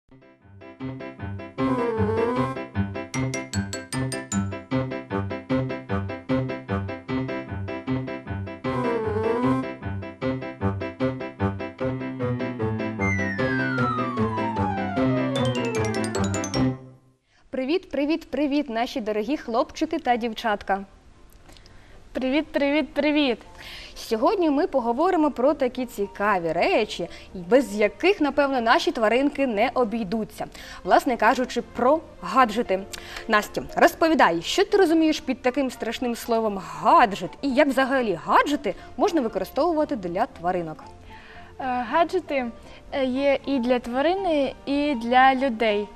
Привіт, привіт, привіт, наші дорогі хлопчики та дівчатка. Привіт, привіт, привіт! Сьогодні ми поговоримо про такі цікаві речі, без яких, напевно, наші тваринки не обійдуться. Власне кажучи, про гаджети. Настя, розповідай, що ти розумієш під таким страшним словом гаджет і як взагалі гаджети можна використовувати для тваринок? Гаджети є і для тварини, і для людей.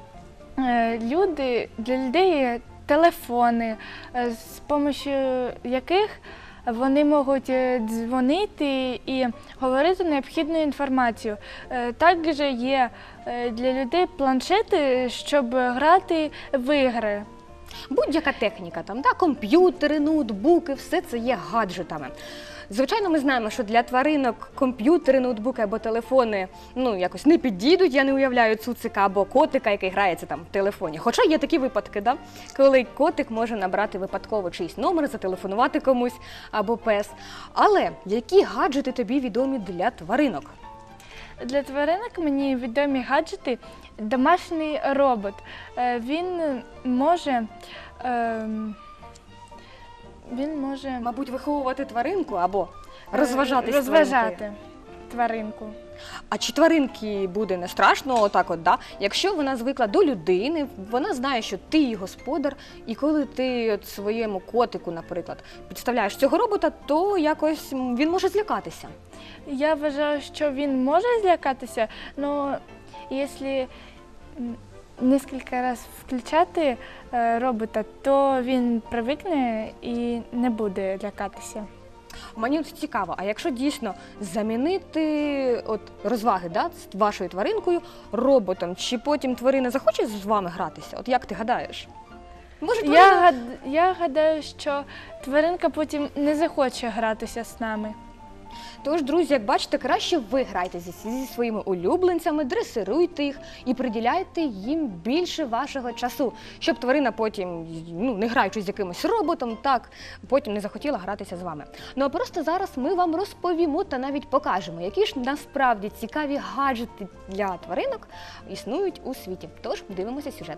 Для людей є телефони, з допомогою яких вони можуть дзвонити і говорити необхідну інформацію. Також є для людей планшети, щоб грати в ігри. Будь-яка техніка, комп'ютери, ноутбуки, все це є гаджетами. Звичайно, ми знаємо, що для тваринок комп'ютери, ноутбуки або телефони якось не підійдуть, я не уявляю цуцика або котика, який грається в телефоні. Хоча є такі випадки, коли котик може набрати випадково чийсь номер, зателефонувати комусь або пес. Але які гаджети тобі відомі для тваринок? Для тваринок мені відомі гаджети домашній робот. Він може... Мабуть, виховувати тваринку або розважати тваринку. А чи тваринки буде не страшно, якщо вона звикла до людини, вона знає, що ти її господар, і коли ти своєму котику, наприклад, підставляєш цього робота, то якось він може злякатися? Я вважаю, що він може злякатися, але якщо кілька разів включати робота, то він привикне і не буде лякатися. Мені цікаво, а якщо дійсно замінити розваги з вашою тваринкою роботом, чи потім тварина захоче з вами гратися? Як ти гадаєш? Я гадаю, що тваринка потім не захоче гратися з нами. Тож, друзі, як бачите, краще ви грайте зі своїми улюбленцями, дресируйте їх і приділяйте їм більше вашого часу, щоб тварина потім, не граючи з якимось роботом, потім не захотіла гратися з вами. А просто зараз ми вам розповімо та навіть покажемо, які ж насправді цікаві гаджети для тваринок існують у світі. Тож, дивимося сюжет.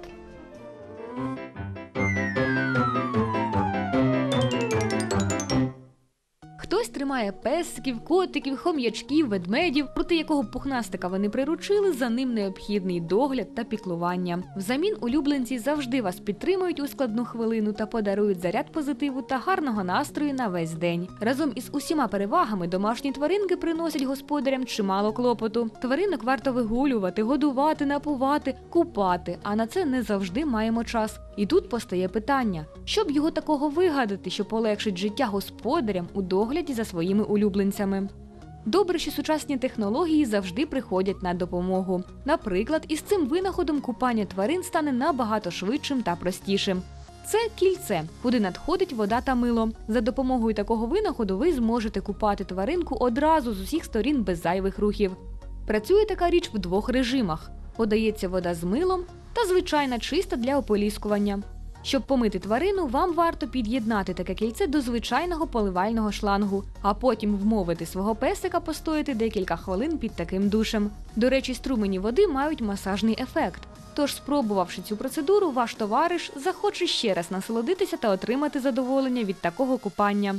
Хтось тримає песиків, котиків, хом'ячків, ведмедів, проти якого пухнастика вони приручили, за ним необхідний догляд та піклування. Взамін улюбленці завжди вас підтримують у складну хвилину та подарують заряд позитиву та гарного настрою на весь день. Разом із усіма перевагами домашні тваринки приносять господарям чимало клопоту. Тваринок варто вигулювати, годувати, напувати, купати, а на це не завжди маємо час. І тут постає питання, щоб його такого вигадати, що полегшить життя господарям у догляді за своїми улюбленцями. Добре, що сучасні технології завжди приходять на допомогу. Наприклад, із цим винаходом купання тварин стане набагато швидшим та простішим. Це кільце, куди надходить вода та мило. За допомогою такого винаходу ви зможете купати тваринку одразу з усіх сторін без зайвих рухів. Працює така річ в двох режимах. Подається вода з милом та звичайна чиста для ополіскування. Щоб помити тварину, вам варто під'єднати таке кільце до звичайного поливального шлангу, а потім вмовити свого песика постояти декілька хвилин під таким душем. До речі, струмені води мають масажний ефект. Тож, спробувавши цю процедуру, ваш товариш захоче ще раз насолодитися та отримати задоволення від такого купання.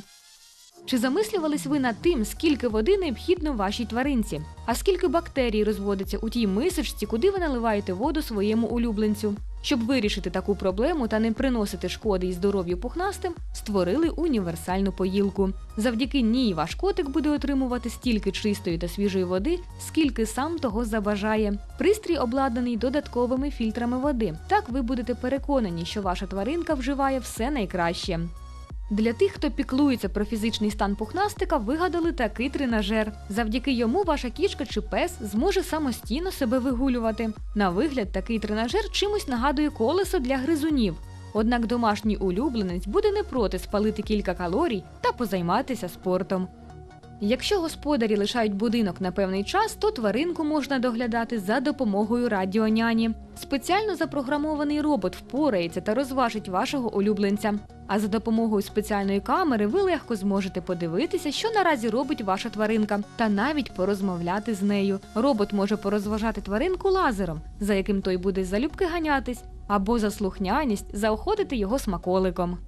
Чи замислювались ви над тим, скільки води необхідно вашій тваринці? А скільки бактерій розводиться у тій мисочці, куди ви наливаєте воду своєму улюбленцю? Щоб вирішити таку проблему та не приносити шкоди і здоров'ю пухнастим, створили універсальну поїлку. Завдяки ній ваш котик буде отримувати стільки чистої та свіжої води, скільки сам того забажає. Пристрій обладнаний додатковими фільтрами води. Так ви будете переконані, що ваша тваринка вживає все найкраще. Для тих, хто піклується про фізичний стан пухнастика, вигадали такий тренажер. Завдяки йому ваша кішка чи пес зможе самостійно себе вигулювати. На вигляд, такий тренажер чимось нагадує колесо для гризунів. Однак домашній улюбленець буде не проти спалити кілька калорій та позайматися спортом. Якщо господарі лишають будинок на певний час, то тваринку можна доглядати за допомогою радіоняні. Спеціально запрограмований робот впорається та розважить вашого улюбленця. А за допомогою спеціальної камери ви легко зможете подивитися, що наразі робить ваша тваринка, та навіть порозмовляти з нею. Робот може порозважати тваринку лазером, за яким той буде залюбки ганятись, або за слухняність заохотити його смаколиком.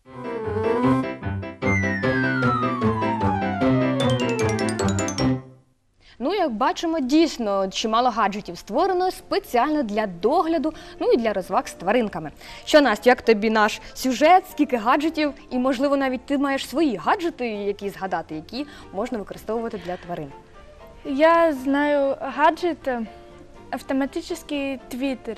Ну, як бачимо, дійсно, чимало гаджетів створено спеціально для догляду, ну і для розваг з тваринками. Що, Настя, як тобі наш сюжет, скільки гаджетів, і, можливо, навіть ти маєш свої гаджети, які згадати, які можна використовувати для тварин? Я знаю гаджет автоматичний твіттер.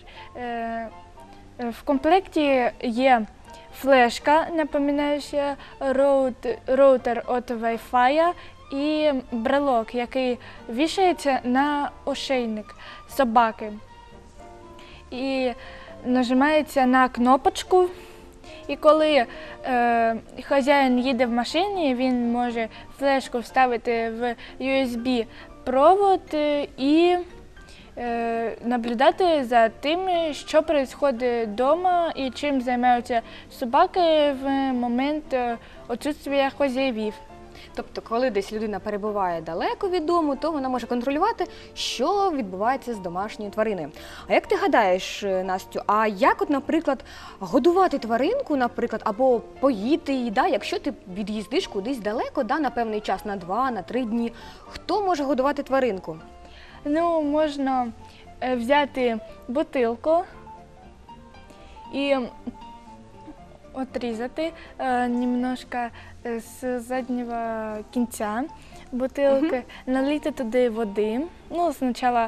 В комплекті є флешка, напоминаюча роутер від Wi-Fi, і брелок, який вішається на ошейник собаки. І нажимається на кнопочку. І коли хазяїн їде в машині, він може флешку вставити в USB-провод і наблюдати за тим, що відбувається вдома і чим займаються собаки в момент відсутствия хазяїв. Тобто, коли десь людина перебуває далеко від дому, то вона може контролювати, що відбувається з домашньою твариною. А як ти гадаєш, Настю, а як, от, наприклад, годувати тваринку, наприклад, або поїти її, да, якщо ти від'їздиш кудись далеко, да, на певний час, на 2, на 3 дні, хто може годувати тваринку? Ну, можна взяти бутилку і отрізати немножко з заднього кінця бутилки, налити туди води. Ну, спочатку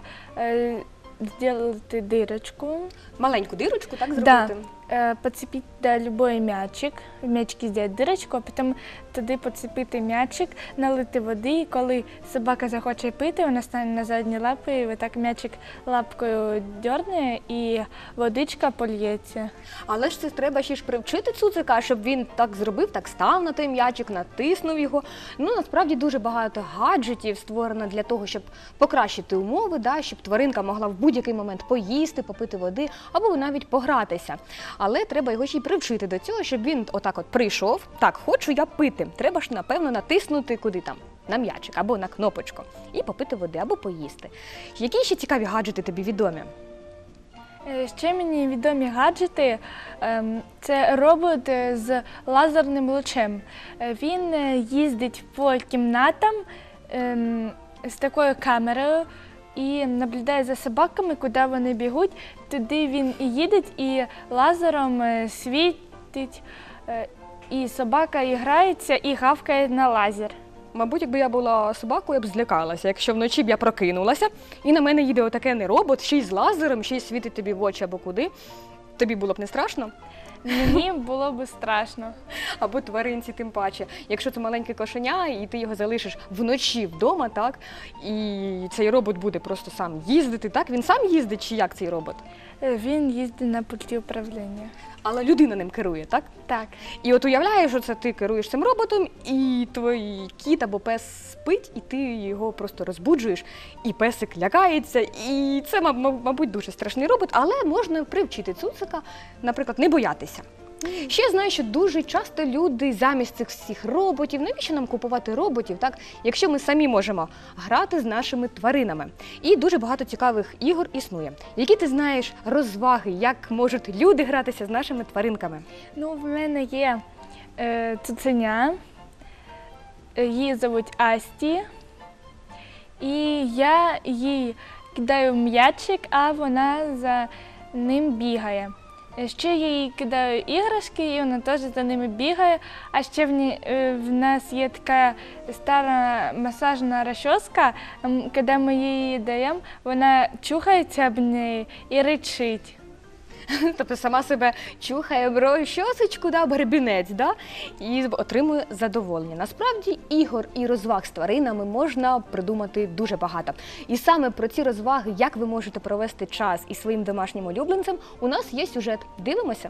зробити дирочку. Маленьку дирочку, так, зробити? Да. Поцепить любой мячик, в мячике сделать дырочку, а потім туди поцепити мячик, налити води, і коли собака захоче пити, вона стане на задні лапи, і отак мячик лапкою дьорне, і водичка польється. Але ж це треба ще ж привчити цуцика, щоб він так зробив, так став на той м'ячик, натиснув його. Ну, насправді дуже багато гаджетів створено для того, щоб покращити умови, да, щоб тваринка могла в будь-який момент поїсти, попити води або навіть погратися. Але треба його ще й привчити до цього, щоб він отак от прийшов, так, хочу я пити. Треба ж, напевно, натиснути куди там, на м'ячик або на кнопочку і попити води або поїсти. Які ще цікаві гаджети тобі відомі? Ще мені відомі гаджети – це робот з лазерним лучем. Він їздить по кімнатам з такою камерою і наблюдає за собаками, куди вони бігуть. Туди він і їде, і лазером світить, і собака грається і гавкає на лазер. Мабуть, якби я була собакою, я б злякалася, якщо вночі б я прокинулася, і на мене їде отаке не робот, ще й з лазером, ще й світить тобі в очі або куди. Тобі було б не страшно? Мені було б страшно. Або тваринці тим паче. Якщо це маленьке кошеня, і ти його залишиш вночі вдома, так, і цей робот буде просто сам їздити, так? Він сам їздить, чи як цей робот? Він їздить на пульті управління. Але людина ним керує, так? Так. І от уявляєш, що це ти керуєш цим роботом, і твій кіт або пес спить, і ти його просто розбуджуєш, і песик лякається, і це, мабуть, дуже страшний робот, але можна привчити цуцика, наприклад, не боятися. Ще я знаю, що дуже часто люди замість цих всіх роботів, навіщо нам купувати роботів, так, якщо ми самі можемо грати з нашими тваринами. І дуже багато цікавих ігор існує. Які ти знаєш розваги, як можуть люди гратися з нашими тваринками? Ну, в мене є цуценя, її звуть Асті, і я їй кидаю м'ячик, а вона за ним бігає. Ще я їй кидаю іграшки, і вона теж за ними бігає. А ще в нас є така стара масажна розчоска, коли ми її даємо, вона чухається об неї і ричить. Тобто сама себе чухає в щосочку, да, гребінець, да, і отримує задоволення. Насправді ігор і розваг з тваринами можна придумати дуже багато. І саме про ці розваги, як ви можете провести час із своїм домашнім улюбленцем, у нас є сюжет. Дивимося.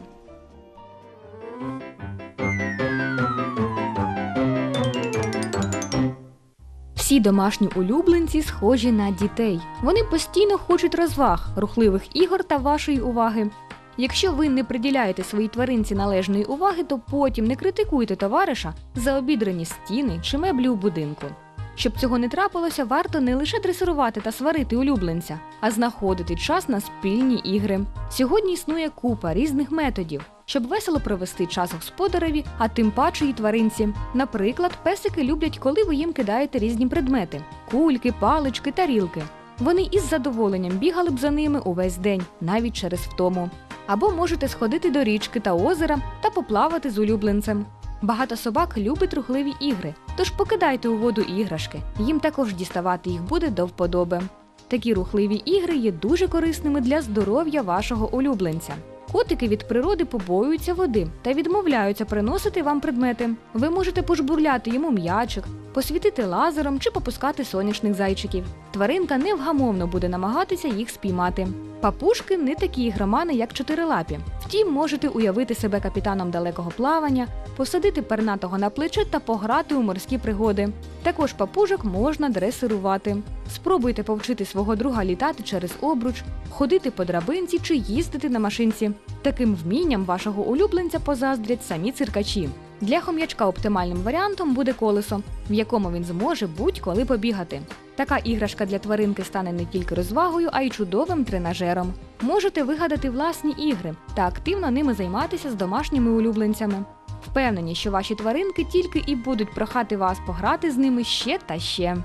Всі домашні улюбленці схожі на дітей. Вони постійно хочуть розваг, рухливих ігор та вашої уваги. Якщо ви не приділяєте своїй тваринці належної уваги, то потім не критикуйте товариша за обідрані стіни чи меблі у будинку. Щоб цього не трапилося, варто не лише дресирувати та сварити улюбленця, а знаходити час на спільні ігри. Сьогодні існує купа різних методів, щоб весело провести час господареві, а тим паче і тваринці. Наприклад, песики люблять, коли ви їм кидаєте різні предмети – кульки, палички, тарілки. Вони із задоволенням бігали б за ними увесь день, навіть через втому. Або можете сходити до річки та озера та поплавати з улюбленцем. Багато собак любить рухливі ігри, тож покидайте у воду іграшки, їм також діставати їх буде до вподоби. Такі рухливі ігри є дуже корисними для здоров'я вашого улюбленця. Котики від природи побоюються води та відмовляються приносити вам предмети. Ви можете пожбурляти йому м'ячик, посвітити лазером чи попускати соняшних зайчиків. Тваринка невгамовно буде намагатися їх спіймати. Папушки не такі ігромани, як чотирилапі. Втім, можете уявити себе капітаном далекого плавання, посадити пернатого на плече та пограти у морські пригоди. Також папужок можна дресирувати. Спробуйте повчити свого друга літати через обруч, ходити по драбинці чи їздити на машинці. Таким вмінням вашого улюбленця позаздрять самі циркачі. Для хом'ячка оптимальним варіантом буде колесо, в якому він зможе будь-коли побігати. Така іграшка для тваринки стане не тільки розвагою, а й чудовим тренажером. Можете вигадати власні ігри та активно ними займатися з домашніми улюбленцями. Впевнені, що ваші тваринки тільки і будуть прохати вас пограти з ними ще та ще.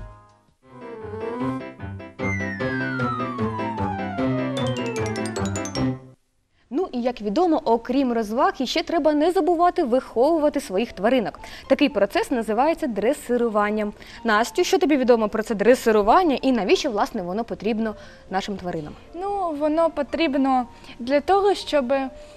Ну і як відомо, окрім розваг, іще треба не забувати виховувати своїх тваринок. Такий процес називається дресируванням. Настю, що тобі відомо про це дресирування і навіщо, власне, воно потрібно нашим тваринам? Ну, воно потрібно для того, щоб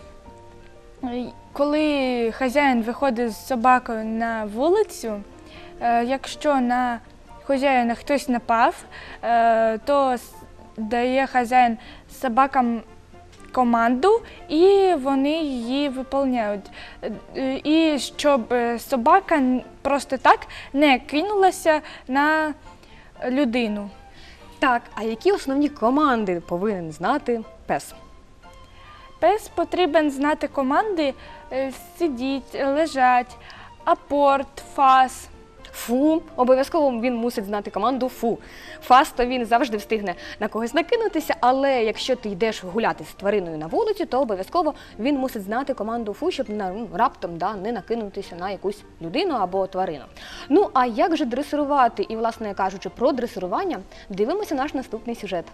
коли хазяїн виходить з собакою на вулицю, якщо на хазяїна хтось напав, то дає хазяїн собакам команду, і вони її виконують. І щоб собака просто так не кинулася на людину. Так, а які основні команди повинен знати пес? Пес потрібен знати команди сидіть, лежать, апорт, фас. Фу, обов'язково він мусить знати команду фу. Фас, то він завжди встигне на когось накинутися, але якщо ти йдеш гуляти з твариною на вулиці, то обов'язково він мусить знати команду фу, щоб раптом не накинутися на якусь людину або тварину. Ну, а як же дресирувати? І, власне кажучи, про дресирування, дивимося наш наступний сюжет.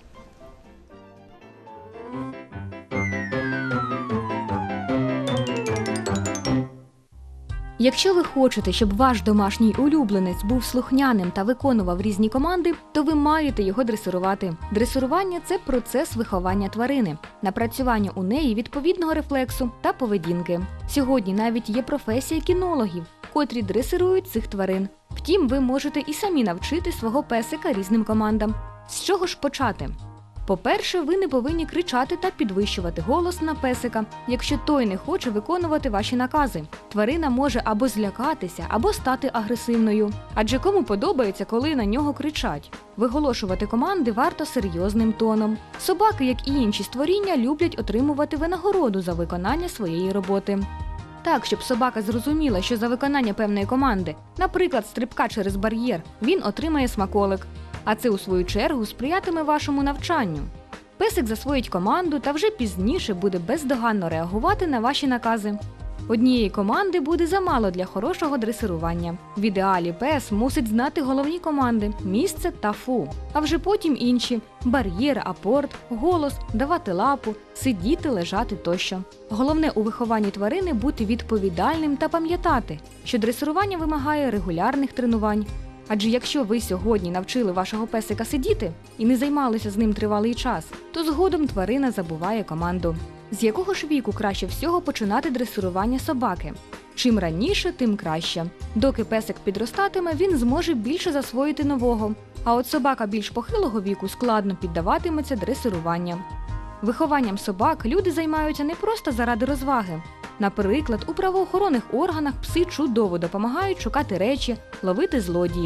Якщо ви хочете, щоб ваш домашній улюбленець був слухняним та виконував різні команди, то ви маєте його дресирувати. Дресирування – це процес виховання тварини, напрацювання у неї відповідного рефлексу та поведінки. Сьогодні навіть є професія кінологів, котрі дресирують цих тварин. Втім, ви можете і самі навчити свого песика різним командам. З чого ж почати? По-перше, ви не повинні кричати та підвищувати голос на песика, якщо той не хоче виконувати ваші накази. Тварина може або злякатися, або стати агресивною. Адже кому подобається, коли на нього кричать? Виголошувати команди варто серйозним тоном. Собаки, як і інші створіння, люблять отримувати винагороду за виконання своєї роботи. Так, щоб собака зрозуміла, що за виконання певної команди, наприклад, стрибка через бар'єр, він отримає смаколик. А це, у свою чергу, сприятиме вашому навчанню. Песик засвоїть команду та вже пізніше буде бездоганно реагувати на ваші накази. Однієї команди буде замало для хорошого дресирування. В ідеалі пес мусить знати головні команди – місце та фу. А вже потім інші – бар'єр, апорт, голос, давати лапу, сидіти, лежати тощо. Головне у вихованні тварини – бути відповідальним та пам'ятати, що дресирування вимагає регулярних тренувань. Адже якщо ви сьогодні навчили вашого песика сидіти і не займалися з ним тривалий час, то згодом тварина забуває команду. З якого ж віку краще всього починати дресирування собаки? Чим раніше, тим краще. Доки песик підростатиме, він зможе більше засвоїти нового. А от собака більш похилого віку складно піддаватиметься дресируванню. Вихованням собак люди займаються не просто заради розваги. Наприклад, у правоохоронних органах пси чудово допомагають шукати речі, ловити злодіїв.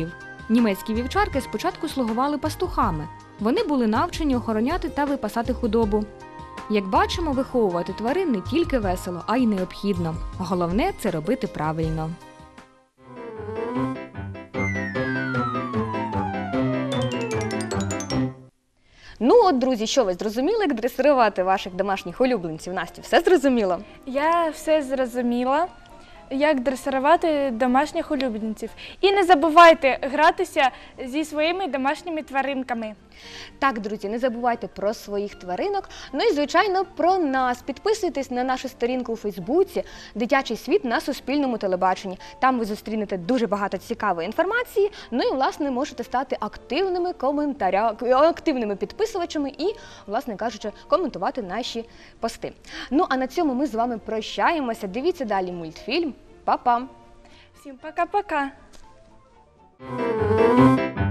Німецькі вівчарки спочатку слугували пастухами. Вони були навчені охороняти та випасати худобу. Як бачимо, виховувати тварин не тільки весело, а й необхідно. Головне – це робити правильно. Ну от, друзі, що ви зрозуміли, як дресирувати ваших домашніх улюбленців? Настя, все зрозуміло? Я все зрозуміла, як дресирувати домашніх улюбленців. І не забувайте гратися зі своїми домашніми тваринками. Так, друзі, не забувайте про своїх тваринок, ну і, звичайно, про нас. Підписуйтесь на нашу сторінку у Фейсбуці «Дитячий світ» на Суспільному телебаченні. Там ви зустрінете дуже багато цікавої інформації, ну і, власне, можете стати активними підписувачами і, власне кажучи, коментувати наші пости. Ну, а на цьому ми з вами прощаємося. Дивіться далі мультфільм. Па-па! Всім пока-пока!